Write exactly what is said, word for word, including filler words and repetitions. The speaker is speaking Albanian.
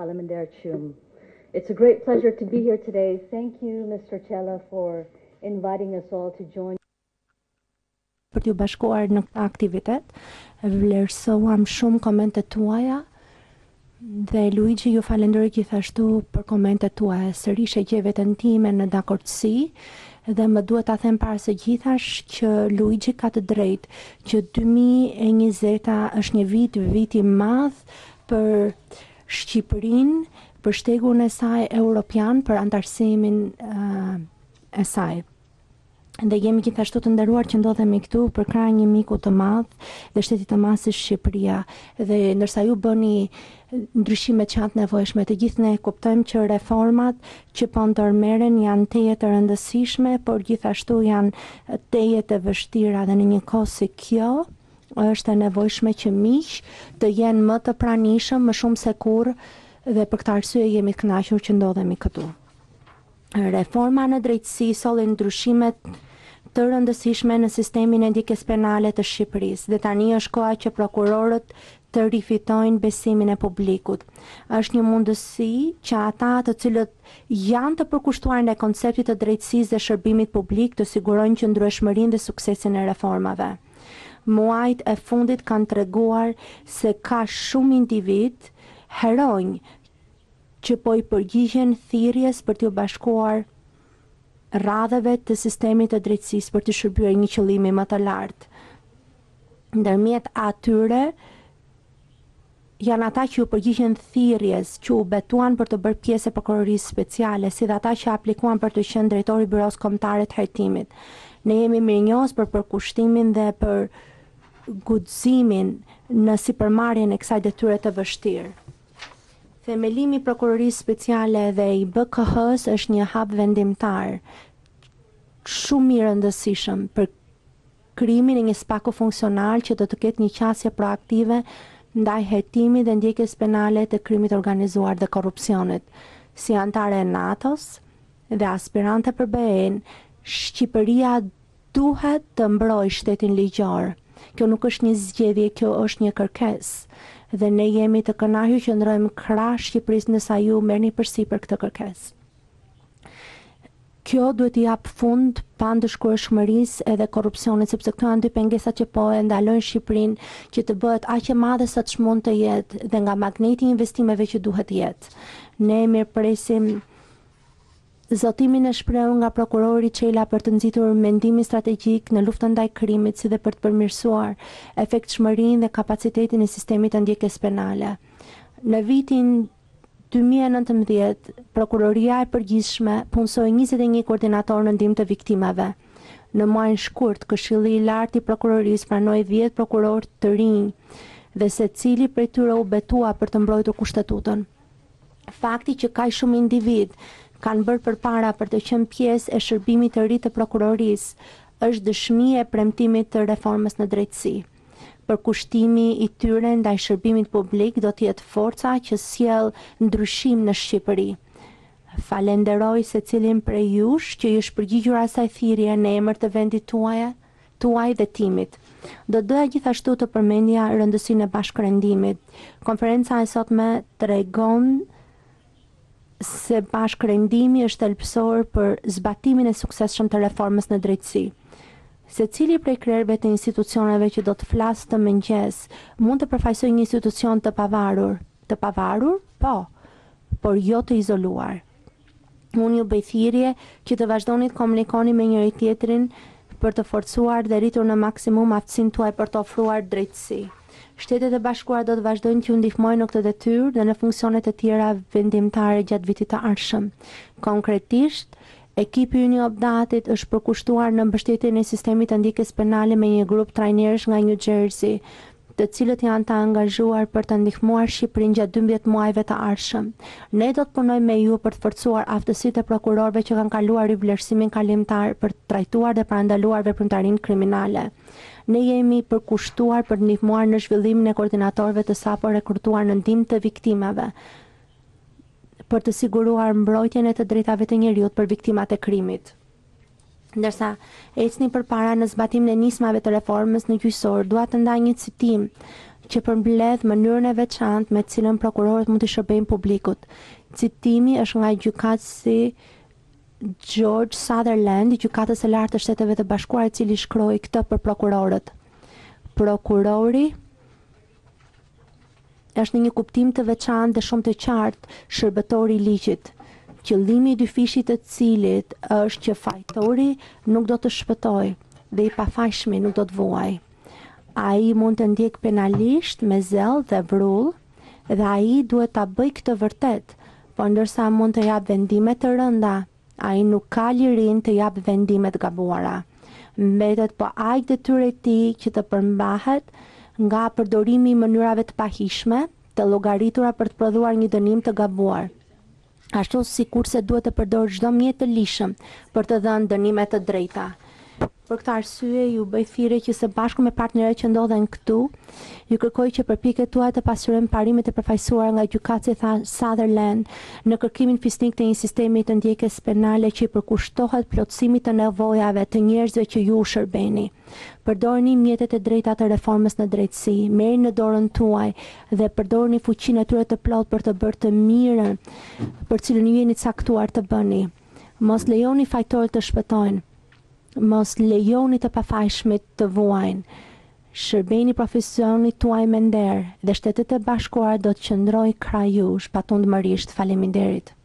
faleminderit shumë. It's a great pleasure to be here today. Thank you, Mister Cella, for inviting us all to join. Për t'ju bashkuar në këtë aktivitet, vlerësova shumë komentet tuaja dhe Luigi ju falenderoj gjithashtu për komentet tuaja. Sërish e gjej veten time në dakordsi dhe më duhet ta them para së gjithash që Luigi ka të drejtë që dy mijë e njëzet është një vit vit i madh për Shqipërinë, për shtegun e saj europian, për antarësimin uh, e saj. Dhe jemi gjithashtu të nderuar që ndodhemi këtu për krah një miku të madh dhe shtetit të madh si Shqipëria. Dhe ndërsa ju bëni ndryshimet që janë të nevojshme, të gjithë ne kuptojmë që reformat që po ndërmerren janë teje të rëndësishme, por gjithashtu janë teje të vështira dhe në një kohë si kjo është e nevojshme që miq të jenë më të pranishëm më shumë se kurrë dhe për këtë arsye jemi të kënaqur që ndodhemi këtu. Reforma në drejtësi solli ndryshimet të rëndësishme në sistemin e ndjekjes penale të Shqipërisë dhe tani është koha që prokurorët të rifitojnë besimin e publikut. Është një mundësi që ata të cilët janë të përkushtuar ndaj konceptit të drejtësisë dhe shërbimit publik të sigurojnë qëndrueshmërinë dhe suksesin e reformave. Muajt e fundit kanë treguar se ka shumë individ, heronj, që po i përgjigjen thirrjes për t'u bashkuar radhave të sistemit të drejtësisë për të shërbyer një qëllimi më të lartë. Ndërmjet atyre janë ata që u përgjigjen thirrjes, që u betuan për të bërë pjesë e prokurorisë speciale, si dhe ata që aplikuan për të qenë drejtori i Byros Kombëtare të Hetimit. Ne jemi mirënjohës për përkushtimin dhe për guximin në sipërmarrjen e kësaj detyre të vështirë. Themelimi i prokurorisë speciale dhe i B K H-s është një hap vendimtar shumë i rëndësishëm për krijimin e një spaku funksional që do të ketë një qasje proaktive ndaj hetimit dhe ndjekjes penale të krimit organizuar dhe korrupsionit. Si antare e NATO-s dhe aspirante për B E-n, Shqipëria duhet të mbrojë shtetin ligjor. Kjo nuk është një zgjedhje, kjo është një kërkesë. Dhe ne jemi të kënaqur që ndrojmë krah Shqipërisë ndërsa ju merrni përsipër këtë kërkesë. Kjo duhet i jap fund pandëshkueshmërisë edhe korrupsionit, sepse këto janë dy pengesat që po e ndalojnë Shqipërinë që të bëhet aq e madhe sa ç'mund të jetë dhe nga magneti i investimeve që duhet jetë. Ne mirëpresim zotimin e shprehur nga prokurori Çela për të nxitur mendimin strategjik në luftën ndaj krimit, si dhe për të përmirësuar efektshmërinë dhe kapacitetin e sistemit të ndjekjes penale. Në vitin dy mijë e nëntëmbëdhjetë, prokuroria e përgjithshme punësoi njëzet e një koordinator në ndihmë të viktimave. Në muajin shkurt, Këshilli i Lartë i Prokurorisë pranoi dhjetë prokurorë të rinj dhe secili prej tyre u betua për të mbrojtur kushtetutën. Fakti që kaq shumë individ kanë bërë përpara për të qenë pjesë e shërbimit të ri të prokurorisë është dëshmi e premtimit të reformës në drejtësi. Përkushtimi i tyre ndaj shërbimit publik do të jetë forca që sjell ndryshim në Shqipëri. Falenderoj secilin prej jush që ju shpërgjigjur asaj thirrje në emër të vendit tuaj, tuaj dhe timit. Do doja gjithashtu të përmendja rëndësinë e bashkërendimit. Konferenca e sotme tregon se bashkërendimi është thelbësor për zbatimin e suksesshëm të reformës në drejtësi. Secili prej krerëve të institucioneve që do të flasë të mëngjes mund të përfaqësojë një institucion të pavarur. Të pavarur? Po, por jo të izoluar. Unë ju bëj thirrje që të vazhdoni të komunikoni me njëri tjetrin për të forcuar dhe rritur në maksimum aftësinë tuaj për të ofruar drejtësi. Shtetet e Bashkuara do të vazhdojnë t'ju ndihmojnë në këtë detyrë dhe në funksionet e tjera vendimtare gjatë vitit të ardhshëm. Konkretisht, ekipi i Uni Obdatit është përkushtuar në mbështetjen e sistemit të ndjekjes penale me një grup trajnerësh nga New Jersey, të cilët janë të angazhuar për të ndihmuar Shqipërinë gjatë dymbëdhjetë muajve të ardhshëm. Ne do të punojmë me ju për të forcuar aftësitë e prokurorëve që kanë kaluar rivlerësimin kalimtar për të trajtuar dhe parandaluar veprimtarinë kriminale. Ne jemi përkushtuar për të ndihmuar në zhvillimin e koordinatorëve të sapo rekrutuar në ndihmë të viktimave, për të siguruar mbrojtjen e të drejtave të njerëzit për viktimat e krimit. Ndërsa ecni përpara në zbatimin e nismave të reformës në gjyqësor, dua të ndaj një citim që përmbledh mënyrën e veçantë me të cilën prokurorët mund të shërbejnë publikut. Citimi është nga gjykatësi George Sutherland, i gjykatës së lartë të Shteteve të Bashkuara, i cili shkroi këtë për prokurorët. Prokurori është në një kuptim të veçantë dhe shumë të qartë shërbëtori i ligjit. Qëllimi i dyfishit të cilit është që fajtori nuk do të shpëtojë dhe i pafajshmi nuk do të vuajë. Ai mund të ndjek penalisht me zell dhe vrull dhe ai duhet ta bëjë këtë vërtet, por ndërsa mund të jap vendime të rënda, ai nuk ka lirinë të jap vendime të gabuara. Mbetet po aq detyrë e tij që të përmbahet nga përdorimi i mënyrave të pahishme, të llogaritura për të prodhuar një dënim të gabuar. Ashtu sikurse duhet të përdor çdo mjet të lishëm për të dhënë dënime të drejta. Për këtë arsye ju bëj thirrje që së bashku me partnerët që ndodhen këtu, ju kërkoj që përpjekjet tuaja të pasurojnë parimet e përfaqësuara nga gjykatësi Sutherland në kërkimin fisnik të një sistemi të ndjekjes penale që i përkushtohet plotësimit të nevojave të njerëzve që ju shërbeni. Përdorni mjetet e drejta të reformës në drejtësi, merrni në dorën tuaj dhe përdorni fuqinë e tyre të plotë për të bërë të mirën për cilën ju jeni caktuar të bëni. Mos lejoni fajtorët të shpëtojnë. Mos lejoni të pafajshmit të vuajnë. Shërbeni profesionit tuaj me nder dhe Shtetet e Bashkuara do të qëndrojë kraj jush patundmërisht. Faleminderit.